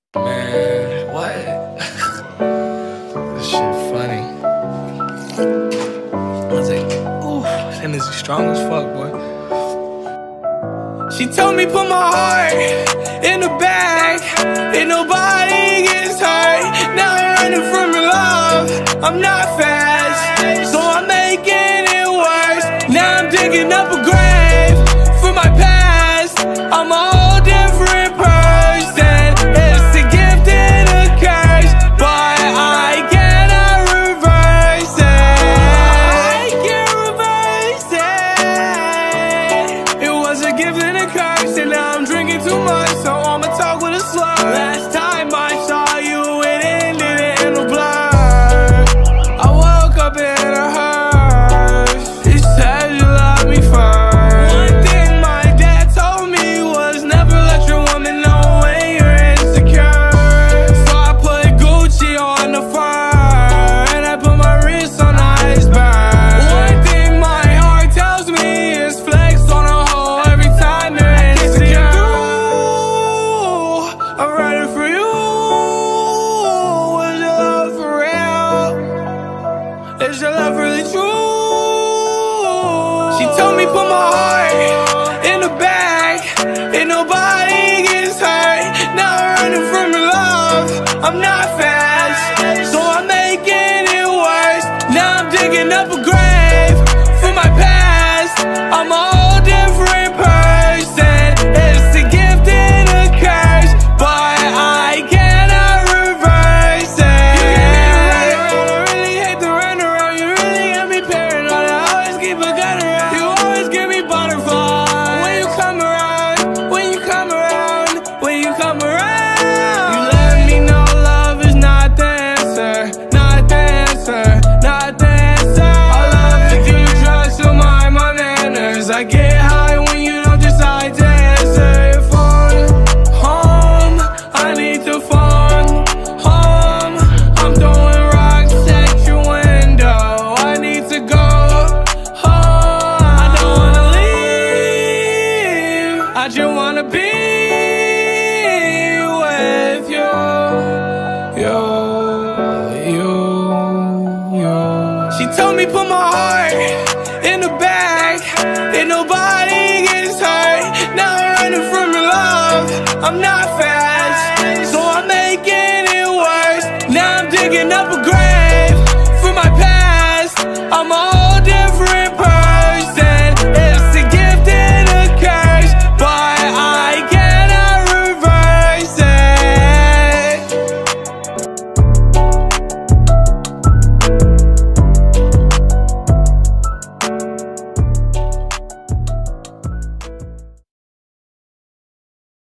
Man, what? This shit funny. I was like, ooh, Hennessy strong as fuck, boy. She told me put my heart in the bag, and nobody gets hurt. Now I'm running from your love. I'm not fast, so I'm making it worse. Now I'm digging up a grave for my past. I'm a whole different person. It's a gift and a curse, but I cannot reverse it. I can't reverse it. It was a gift and a curse, and now I'm drinking too much, so I'ma talk with a slur. Last time I saw you, it ended in a blur. I woke up in a hearse. He said you love me first. One thing my dad told me was never let your woman know when you're insecure. So I put Gucci on the fur, and I put my wrist on the iceberg. One thing my heart tells me is flex on a hoe every time you're insecure. I'm ready for you. Is your love for real? Is your love really true? She told me put my heart in the bag, and nobody gets hurt. Now I'm running from your love. I'm not fast, so I'm making it worse. Now I'm digging up a grave for my past. I'm a whole different person. It's a gift and a curse, but I cannot reverse it. You really hate to run around. You really got me paranoid. I always keep a gun around. You always give me butterflies when you come around. When you come around. When you come around. You let me know love is not the answer. Not the answer. Not the answer. I love to give drugs to my manners. I get high when you don't decide to answer your phone. Home, I need to phone. Home, I'm throwing rocks at your window. I need to go home. I don't wanna leave. I just wanna be with you. She told me put my heart in the bag, and nobody gets hurt. Now I'm running from your love. I'm not fast, so I'm making it worse. Now I'm digging up a grave for my past. I'm a